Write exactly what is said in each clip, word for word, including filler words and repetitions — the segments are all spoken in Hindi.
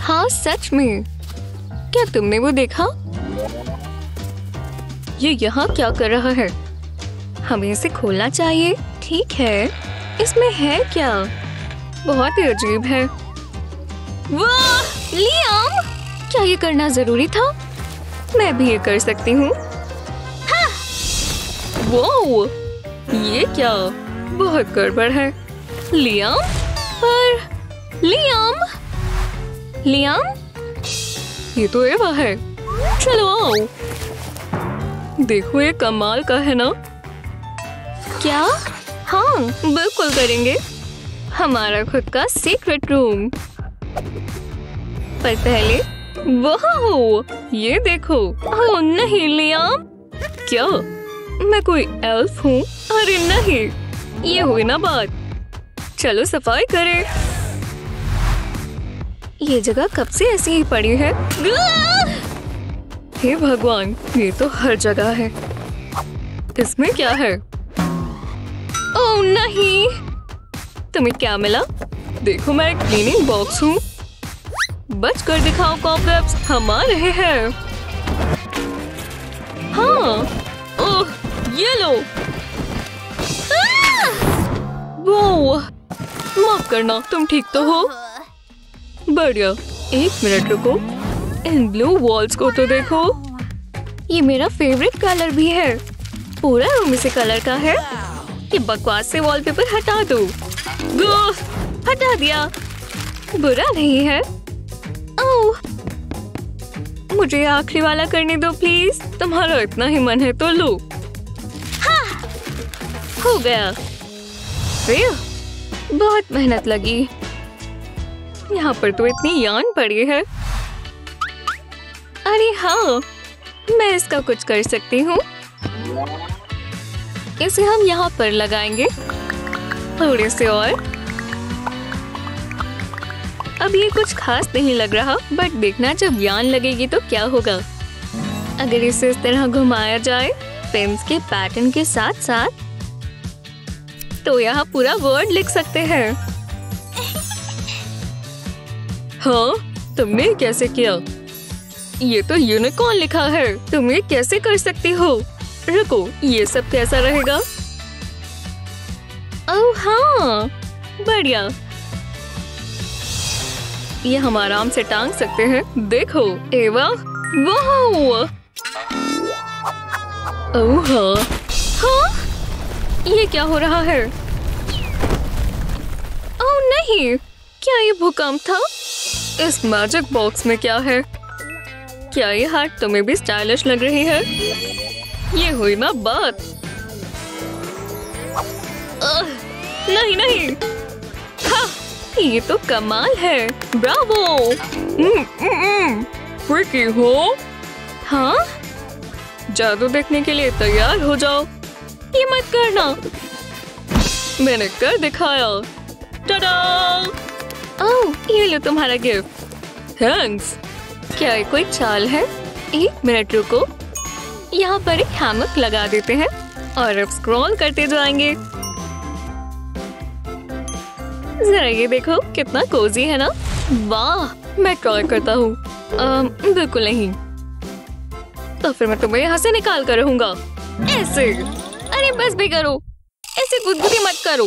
हाँ सच में। क्या तुमने वो देखा? ये यहाँ क्या कर रहा है? हमें इसे खोलना चाहिए। ठीक है, इसमें है क्या? बहुत ही अजीब है। वाह, लियाम! क्या ये करना जरूरी था? मैं भी ये कर सकती हूँ। हाँ! वो ये क्या? बहुत गड़बड़ है। लियाम, पर लियाम, लियाम, ये तो एवा है। चलो आओ, देखो ये कमाल का है ना? क्या? हाँ, बिल्कुल करेंगे। हमारा खुद का सीक्रेट रूम। पर पहले वाह, ये देखो। ओह नहीं लियाम, क्या मैं कोई एल्फ हूँ? अरे नहीं, ये हुई ना बात। चलो सफाई करें। ये जगह कब से ऐसी ही पड़ी है? हे भगवान, ये तो हर जगह है। इसमें क्या है? ओह नहीं, तुम्हें क्या मिला? देखो मैं एक क्लीनिंग बॉक्स हूँ। बच कर दिखाओ कॉकरोच, हम आ रहे हैं। हाँ, ओह ये लो। वो माफ करना, तुम ठीक तो हो? बढ़िया। एक मिनट रुको, इन ब्लू वॉल्स को तो देखो। ये मेरा फेवरेट कलर भी है। पूरा रूम इसी कलर का है। ये बकवास से वॉलपेपर हटा दो। हटा दिया, बुरा नहीं है। ओह, मुझे आखिरी वाला करने दो प्लीज। तुम्हारा इतना ही मन है तो लो। हाँ, हो गया। बहुत मेहनत लगी। यहाँ पर तो इतनी यान पड़ी है। अरे हाँ, मैं इसका कुछ कर सकती हूँ। इसे हम यहाँ पर लगाएंगे, थोड़े से और। अब ये कुछ खास नहीं लग रहा, बट देखना जब यान लगेगी तो क्या होगा। अगर इसे इस तरह घुमाया जाए पेन्स के पैटर्न के साथ साथ, तो यहाँ पूरा वर्ड लिख सकते हैं। हाँ, तुमने कैसे किया? ये तो यूनिकॉर्न लिखा है। तुम ये कैसे कर सकती हो? रुको, ये सब कैसा रहेगा? ओह हाँ, बढ़िया। ये हम आराम से टांग सकते हैं। देखो एवा, वाह! ओह हाँ, हाँ? ये क्या हो रहा है? ओह नहीं, क्या ये भूकंप था? इस मैजिक बॉक्स में क्या है? क्या ये हार्ट तुम्हें भी स्टाइलिश लग रही है? ये हुई ना बात। आह, नहीं नहीं, हाँ, ये तो कमाल है। ब्रावो! हम्म, हम्म, ट्रिकी हो? हाँ? जादू देखने के लिए तैयार हो जाओ। ये मत करना। मैंने कर दिखाया। टाडा! ओह, ये लो तुम्हारा गिफ्ट। थैंक्स। क्या ये कोई चाल है? एक मिनट रुको, यहाँ पर एक हैमक लगा देते हैं और अब स्क्रॉल करते जाएंगे। जरा ये देखो, कितना कोजी है ना? वाह, मैं ट्राई करता हूँ। बिल्कुल नहीं। तो फिर मैं तुम्हें यहाँ से निकाल कर रहूंगा। ऐसे। अरे बस भी करो, ऐसे गुदगुदी मत करो।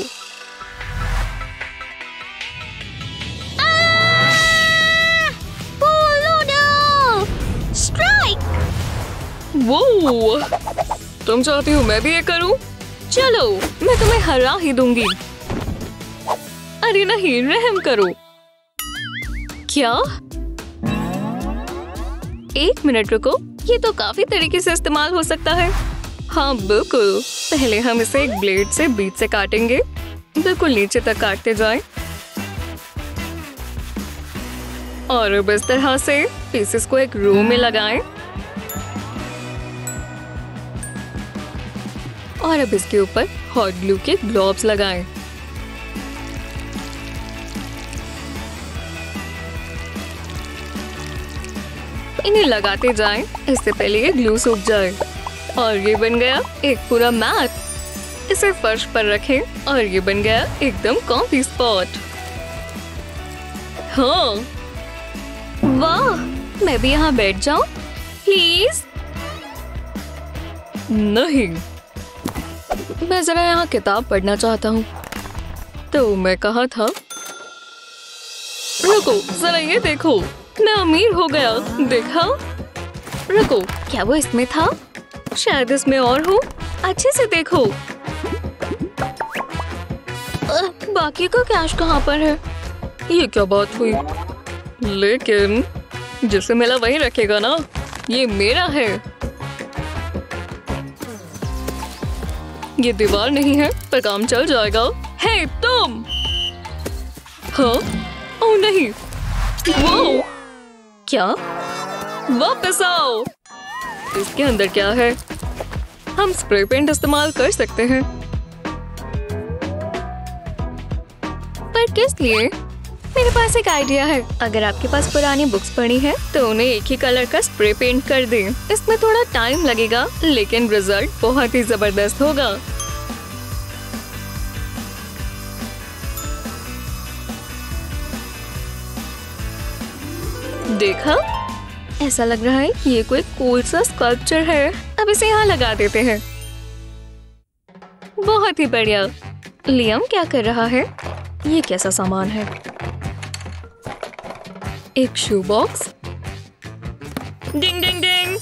वो, तुम चाहती हो मैं भी ये करूं? चलो, मैं तुम्हें हरा ही दूंगी। अरे नहीं, रहम करो। क्या? एक मिनट रुको, ये तो काफी तरीके से इस्तेमाल हो सकता है। हाँ बिल्कुल, पहले हम इसे एक ब्लेड से बीच से काटेंगे। बिल्कुल नीचे तक काटते जाएं। और अब इस तरह से पीसेस को एक रो में लगाएं। और अब इसके ऊपर हॉट ग्लू के ग्लोब्स लगाएं। इन्हें लगाते जाएं, इससे पहले ये ग्लू सूख जाए। और ये बन गया एक पूरा मैट। इसे फर्श पर रखें और ये बन गया एकदम कॉम्फी स्पॉट। हाँ, मैं भी यहाँ बैठ जाऊं प्लीज? नहीं, मैं जरा यहाँ किताब पढ़ना चाहता हूँ। तो मैं कहा था, रुको जरा ये देखो, मैं अमीर हो गया। देखा? रुको, क्या वो इसमें था? शायद इसमें और हो। अच्छे से देखो। अ, बाकी का कैश कहाँ पर है? ये क्या बात हुई? लेकिन जिसे मिला वही रखेगा ना, ये मेरा है। ये दीवार नहीं है पर काम चल जाएगा। हे तुम! हाँ? ओह नहीं! वो क्या? वापस आओ! इसके अंदर क्या है? हम स्प्रे पेंट इस्तेमाल कर सकते हैं। पर किस लिए? मेरे पास एक आइडिया है। अगर आपके पास पुरानी बुक्स पड़ी हैं, तो उन्हें एक ही कलर का स्प्रे पेंट कर दें। इसमें थोड़ा टाइम लगेगा, लेकिन रिजल्ट बहुत ही जबरदस्त होगा। देखा? ऐसा लग रहा है ये कोई कूल सा स्कल्पचर है। अब इसे यहाँ लगा देते हैं। बहुत ही बढ़िया। लियम क्या कर रहा है? ये कैसा सामान है? एक शू बॉक्स। डिंग डिंग डिंग।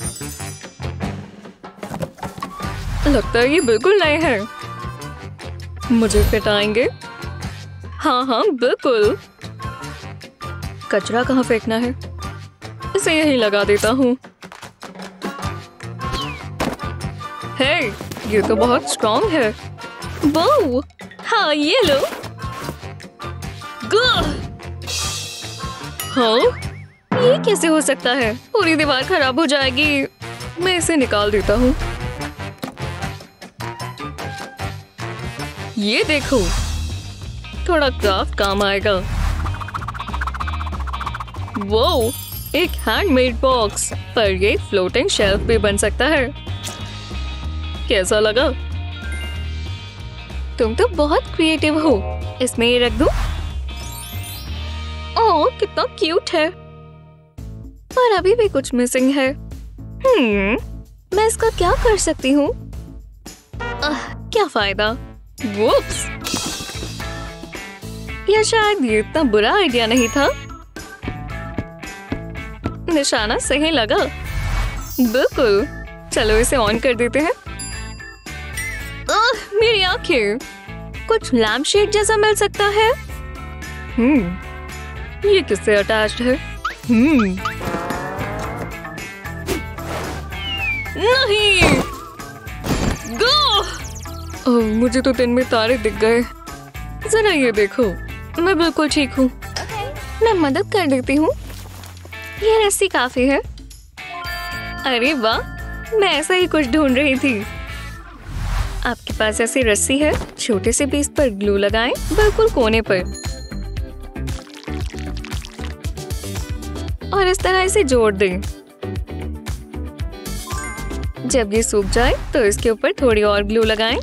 लगता है ये बिल्कुल नए हैं। मुझे फिट आएंगे। हाँ हाँ बिल्कुल। कचरा कहाँ फेंकना है? इसे यही लगा देता हूँ। हे, ये तो बहुत स्ट्रॉन्ग है। वो, हाँ ये लो। हाँ? ये कैसे हो सकता है? पूरी दीवार खराब हो जाएगी। मैं इसे निकाल देता हूँ। ये देखो, थोड़ा क्राफ्ट काम आएगा। वो, एक हैंडमेड बॉक्स, पर ये फ्लोटिंग शेल्फ भी बन सकता है। कैसा लगा? तुम तो बहुत क्रिएटिव हो। इसमें ये रख दूं? ओह, कितना क्यूट है। पर अभी भी कुछ मिसिंग है। हम्म, मैं इसका क्या कर सकती हूँ? क्या फायदा? वुप्स! या शायद ये इतना बुरा आइडिया नहीं था। निशाना सही लगा। बिल्कुल। चलो इसे ऑन कर देते हैं। आह, मेरी आंखें। कुछ लैम्प शेड जैसा मिल सकता है। हम्म, ये किससे अटैच्ड है? हम्म, नहीं। गो! ओह, मुझे तो दिन में तारे दिख गए। जरा ये देखो, मैं बिल्कुल ठीक हूँ। मैं मदद कर देती हूँ। ये रस्सी काफी है। अरे वाह, मैं ऐसा ही कुछ ढूंढ रही थी। आपके पास ऐसी रस्सी है? छोटे से पीस पर ग्लू लगाएं, बिल्कुल कोने पर, और इस तरह इसे जोड़ दें। जब ये सूख जाए तो इसके ऊपर थोड़ी और ग्लू लगाएं।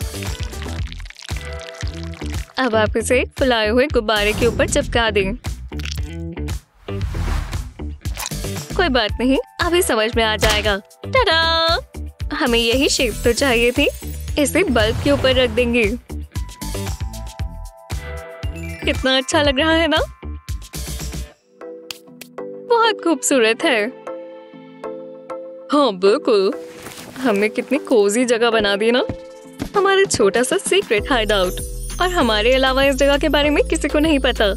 अब आप इसे फुलाए हुए गुब्बारे के ऊपर चिपका दें। कोई बात नहीं, अभी समझ में आ जाएगा। टाडा! हमें यही शेप तो चाहिए थी। इसे बल्ब के ऊपर रख देंगे। कितना अच्छा लग रहा है ना? बहुत खूबसूरत है। हाँ बिल्कुल। हमने कितनी कोजी जगह बना दी ना। हमारा छोटा सा सीक्रेट हाइड आउट। और हमारे अलावा इस जगह के बारे में किसी को नहीं पता।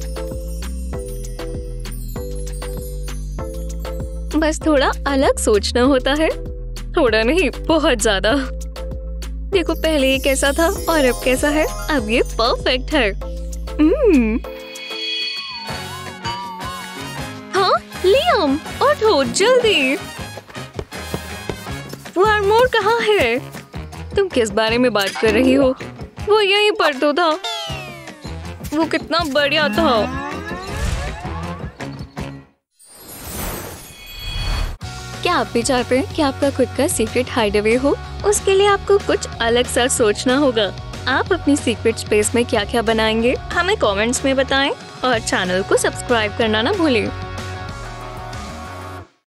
बस थोड़ा अलग सोचना होता है। थोड़ा नहीं, बहुत ज्यादा। देखो पहले ये कैसा था और अब कैसा है। अब ये परफेक्ट है। हम्म। हाँ लियम, उठो जल्दी। वो आर्मोर कहाँ है? तुम किस बारे में बात कर रही हो? वो यहीं पर तो था। वो कितना बढ़िया था। क्या आप भी चाहते हैं कि आपका खुद का सीक्रेट हाइडअवे हो? उसके लिए आपको कुछ अलग सा सोचना होगा। आप अपनी सीक्रेट स्पेस में क्या क्या बनाएंगे हमें कमेंट्स में बताएं और चैनल को सब्सक्राइब करना ना भूलें।